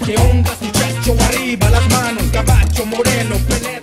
Que ondas, muchacho, arriba las manos, caballo moreno, pelea.